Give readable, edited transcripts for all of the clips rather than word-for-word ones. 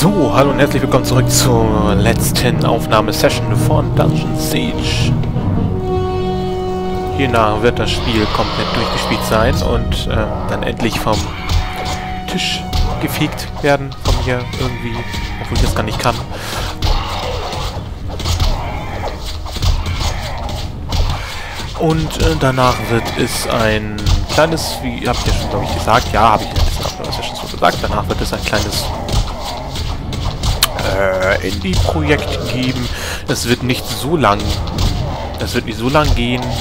So, hallo und herzlich willkommen zurück zur letzten Aufnahmesession von Dungeon Siege. Hiernach wird das Spiel komplett durchgespielt sein und dann endlich vom Tisch gefegt werden von mir irgendwie, obwohl ich das gar nicht kann. Und danach wird es ein kleines, wie habt ihr schon, glaube ich, gesagt, ja, habe ich in der letzten Aufnahmesession so gesagt, danach wird es ein kleines Indie-Projekt geben. Es wird nicht so lang gehen.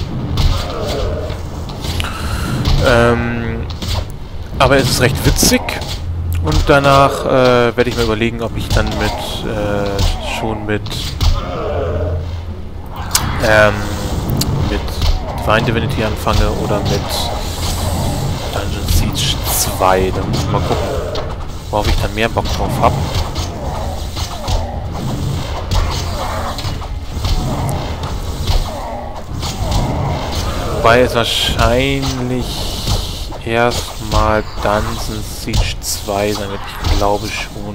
Aber es ist recht witzig. Und danach werde ich mir überlegen, ob ich dann mit Divine Divinity anfange oder mit Dungeon Siege 2. Dann muss ich mal gucken, worauf ich dann mehr Bock drauf habe. Wobei es wahrscheinlich erstmal Dungeon Siege 2 sein wird. Ich glaube schon.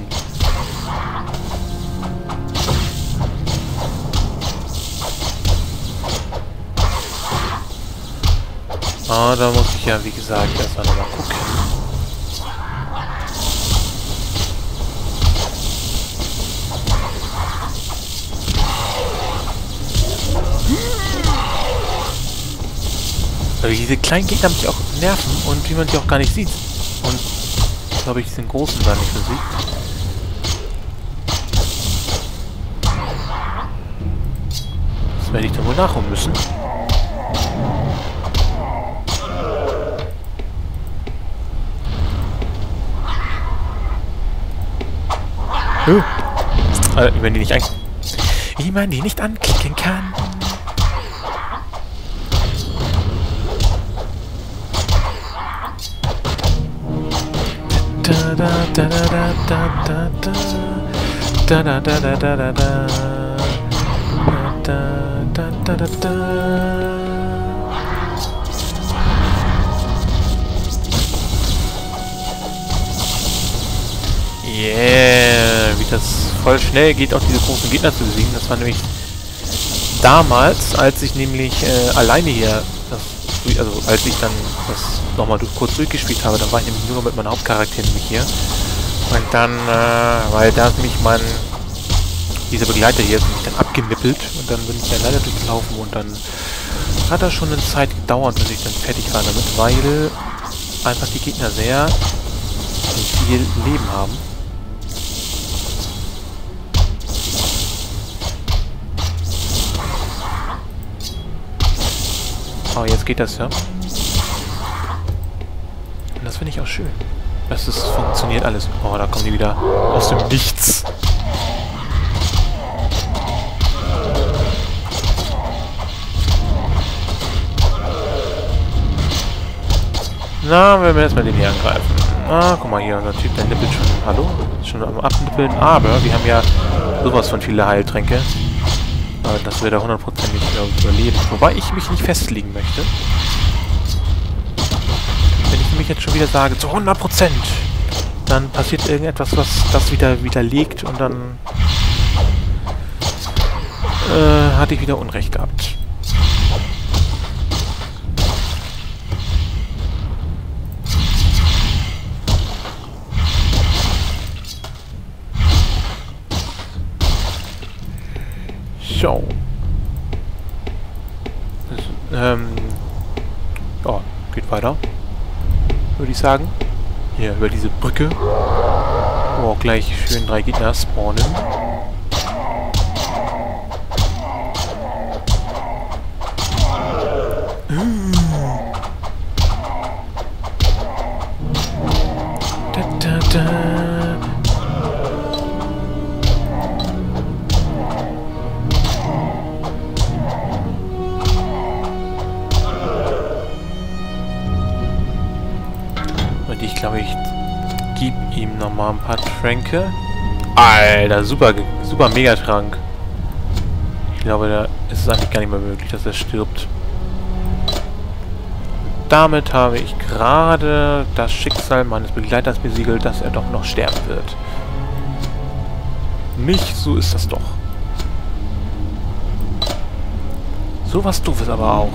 Ah, da muss ich ja, wie gesagt, erstmal nochmal gucken. Also diese kleinen Gegner mich auch nerven und wie man die auch gar nicht sieht. Und so habe ich diesen großen da nicht besiegt. Das werde ich dann wohl nachholen müssen. Wie man die nicht anklicken kann. Yeah, wie das voll schnell geht, auch diese großen Gegner zu besiegen. Das war nämlich damals, als ich nämlich alleine hier, als ich dann das nochmal kurz durchgespielt habe, dann war ich nämlich nur mit meinem Hauptcharakter nämlich hier. Und dann, weil da ist nämlich dieser Begleiter hier ist nämlich dann abgenippelt und dann bin ich ja leider durchgelaufen und dann hat das schon eine Zeit gedauert, bis ich dann fertig war damit, weil einfach die Gegner sehr viel Leben haben. Oh, jetzt geht das ja. Und das finde ich auch schön. Funktioniert alles. Oh, da kommen die wieder aus dem Nichts. Na, wenn wir erstmal den hier angreifen. Ah, guck mal hier, unser Typ, der nippelt schon. Hallo? Schon am Abnippeln. Aber wir haben ja sowas von viele Heiltränke. Das wird er hundertprozentig überleben. Wobei ich mich nicht festlegen möchte. Wenn ich nämlich jetzt schon wieder sage, zu 100%, dann passiert irgendetwas, was das wieder widerlegt und dann hatte ich wieder Unrecht gehabt. So. Ja, geht weiter. Würde ich sagen. Hier über diese Brücke. Wo auch gleich schön 3 Gegner spawnen. Da, da, da. Ich glaube, ich gebe ihm nochmal ein paar Tränke. Alter, super Megatrank. Ich glaube, da ist es eigentlich gar nicht mehr möglich, dass er stirbt. Damit habe ich gerade das Schicksal meines Begleiters besiegelt, dass er doch noch sterben wird. nicht, so ist das doch. So was Doofes aber auch.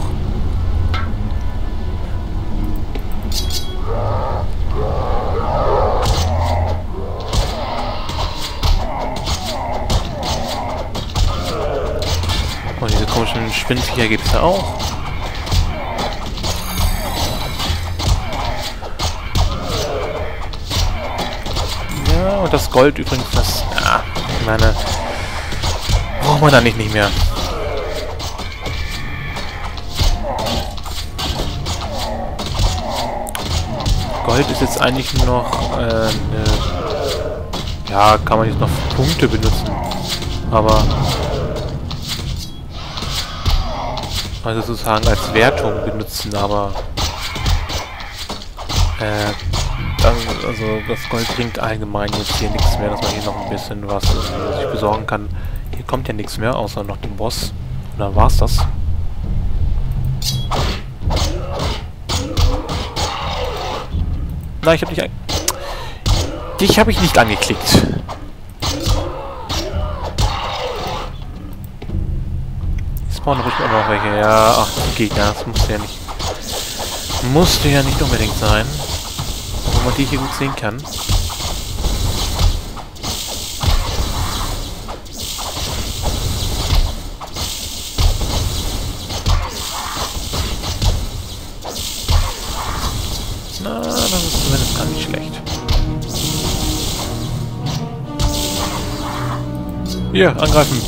Und diese komischen Spinnviecher gibt es ja auch. Ja, und das Gold übrigens, das... Ja, ich meine... Braucht man da nicht mehr. Gold ist jetzt eigentlich nur noch ja, kann man jetzt noch für Punkte benutzen. Aber also sozusagen als Wertung benutzen, aber also das Gold bringt allgemein jetzt hier nichts mehr, dass man hier noch ein bisschen was sich besorgen kann. Hier kommt ja nichts mehr, außer noch den Boss. Und dann war's das. Nein, ich habe nicht dich habe ich nicht angeklickt. Jetzt spawnen ruhig auch noch welche. Ja, ach, Gegner, das musste ja nicht. Musste ja nicht unbedingt sein. Obwohl man die hier gut sehen kann. Na, das ist zumindest gar nicht schlecht. Hier, angreifen.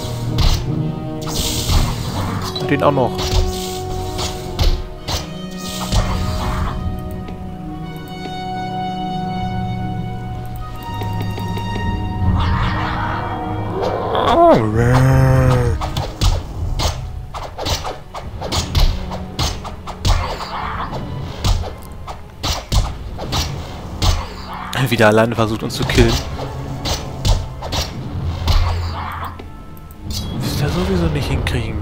Und den auch noch. Wieder alleine versucht uns zu killen. Wirst ja sowieso nicht hinkriegen.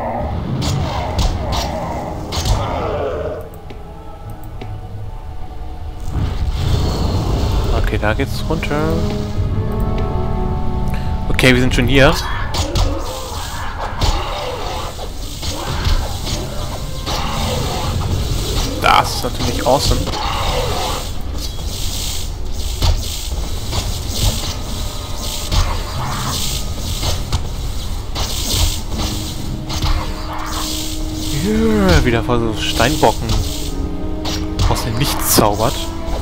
Okay, da geht's runter. Okay, wir sind schon hier. Das ist natürlich awesome. Wieder vor so Steinbocken aus dem Nichts zaubert.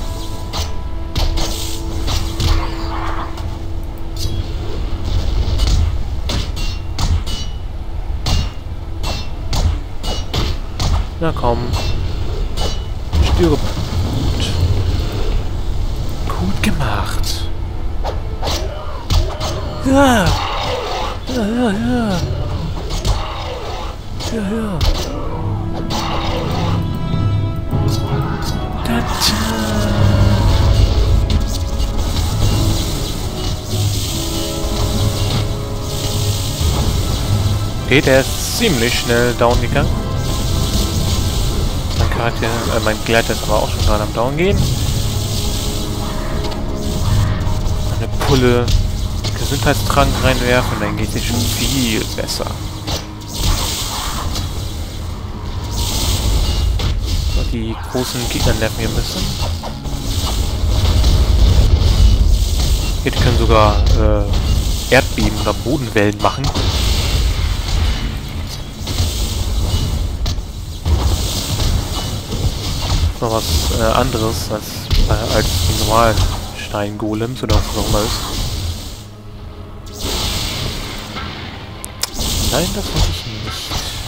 Na komm. Stirb. Gut gemacht. Ja. Ja, ja, ja. Ja, ja. Okay, der ist ziemlich schnell down gegangen. Mein Charakter, mein Gleiter ist aber auch schon gerade am Down gehen. Eine Pulle Gesundheitstrank reinwerfen, dann geht es schon viel besser. So, die großen Gegner nerven wir ein bisschen. Hier können sogar Erdbeben oder Bodenwellen machen. Noch was anderes als die normalen Steingolems oder was auch immer ist. Nein, das wollte ich nicht.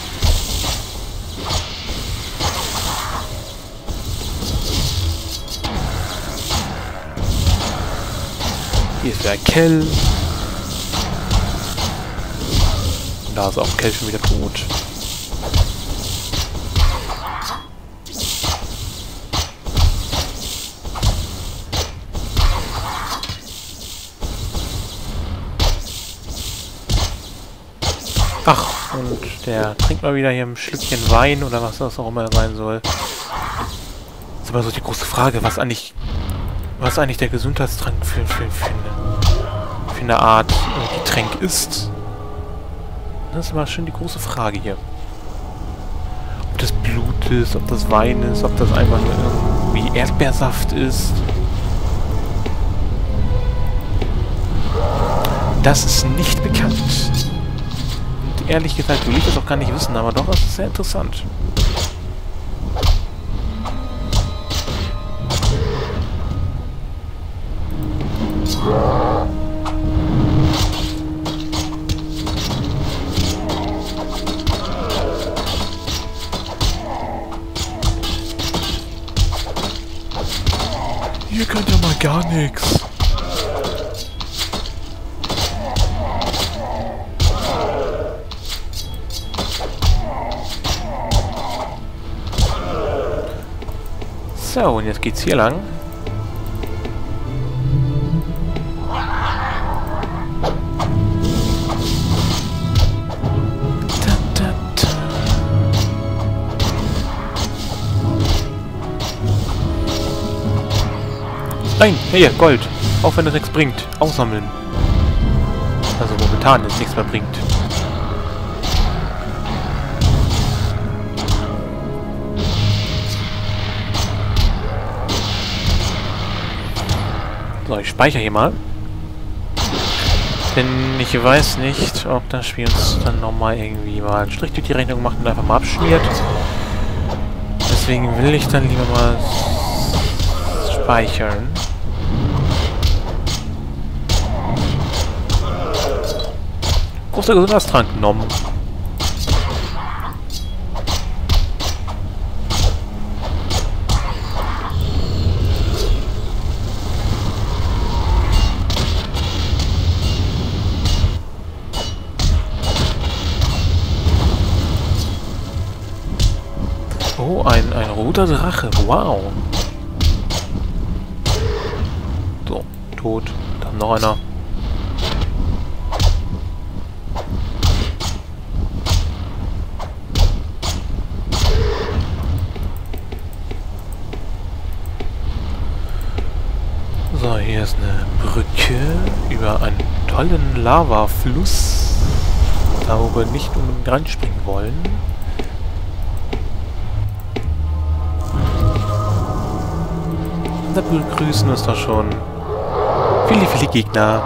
Hier ist der Kell. Und da ist auch Kell schon wieder tot. Ach, und der trinkt mal wieder hier ein Schlückchen Wein oder was das auch immer sein soll. Das ist aber so die große Frage, was eigentlich der Gesundheitstrank für in der Art Getränk ist. Das ist mal schön die große Frage hier. Ob das Blut ist, ob das Wein ist, ob das einfach nur irgendwie Erdbeersaft ist. Das ist nicht bekannt. Und ehrlich gesagt will ich das auch gar nicht wissen, aber doch, es ist sehr interessant. Hier könnt ihr mal gar nichts. So, und jetzt geht's hier lang. Nein, hier, Gold. Auch wenn es nichts bringt. Aussammeln. Also momentan jetzt nichts mehr bringt. So, ich speichere hier mal. Denn ich weiß nicht, ob das Spiel uns dann nochmal irgendwie mal einen Strich durch die Rechnung macht und einfach mal abschmiert. Deswegen will ich dann lieber mal speichern. Großer Gesundheitstrank genommen. Oh, ein roter Drache. Wow. So, tot. Dann noch einer. So, hier ist eine Brücke über einen tollen Lavafluss. Da wo wir nicht unbedingt reinspringen wollen. Da begrüßen uns doch schon viele, viele Gegner.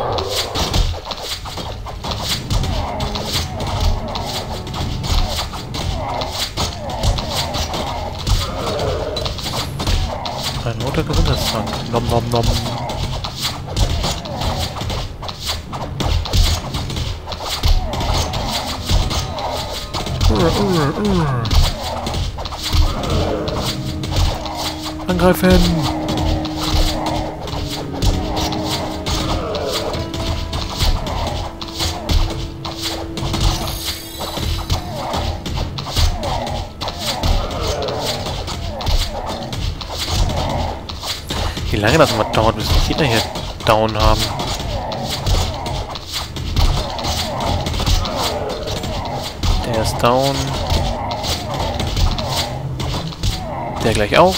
Ein roter Gesundheitstrank. Nom nom nom. Angreifen! Wie lange das immer dauert, bis die Gegner hier down haben. Der ist down. Der gleich auch.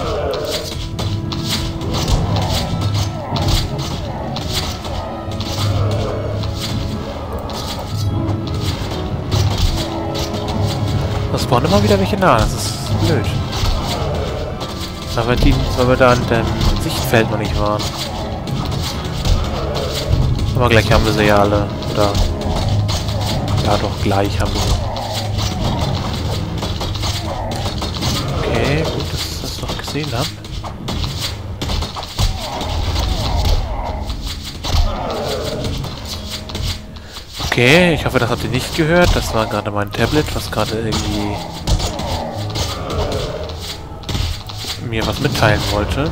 Das spawnen immer wieder welche nah, das ist blöd. Weil wir da an dem Sichtfeld noch nicht waren. Aber gleich haben wir sie ja alle. Oder ja doch, gleich haben wir sie. Okay, gut, dass ich das doch gesehen habe. Okay, ich hoffe, das habt ihr nicht gehört. Das war gerade mein Tablet, was gerade irgendwie mir was mitteilen wollte.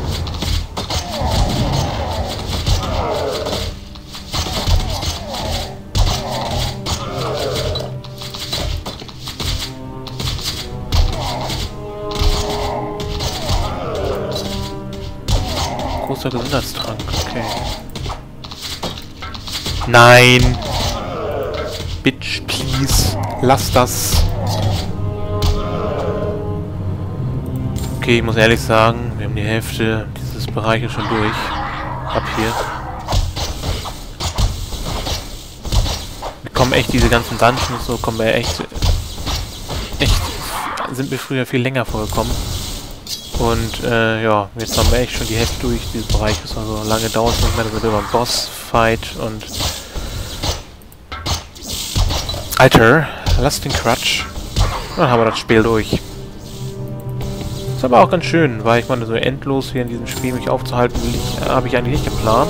Großer Gesundheitstrank, okay. Nein! Bitch, please, lass das! Okay, ich muss ehrlich sagen, wir haben die Hälfte dieses Bereiches schon durch. Ab hier. kommen echt diese ganzen Dungeons so, kommen mir echt, sind mir früher viel länger vorgekommen. Und, ja, jetzt haben wir echt schon die Hälfte durch, dieses Bereich, das also lange dauert nicht mehr, das wird immer ein Boss-Fight und... Alter, lass den Quatsch. Dann haben wir das Spiel durch. Ist aber auch ganz schön, weil ich meine, so endlos hier in diesem Spiel mich aufzuhalten, habe ich eigentlich nicht geplant.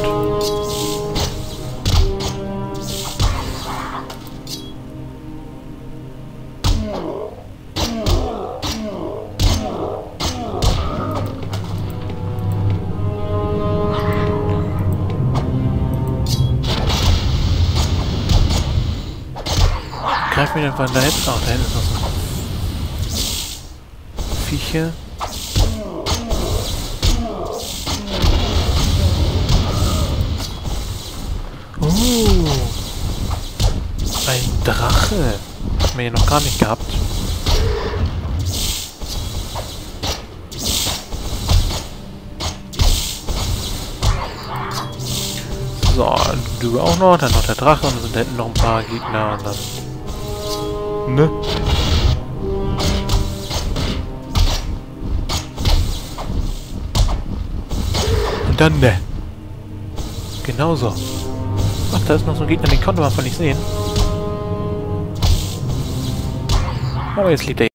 Greif mir einfach da hinten. Ach, da hinten ist noch so ein Viecher. Ein Drache. Hat man hier noch gar nicht gehabt. So, du auch noch. Dann noch der Drache. Und dann sind da hinten noch ein paar Gegner. Und dann... Ne? Und dann ne. Genauso. Ach, da ist noch so ein Gegner, den konnte man von nicht sehen. Aber jetzt liegt er.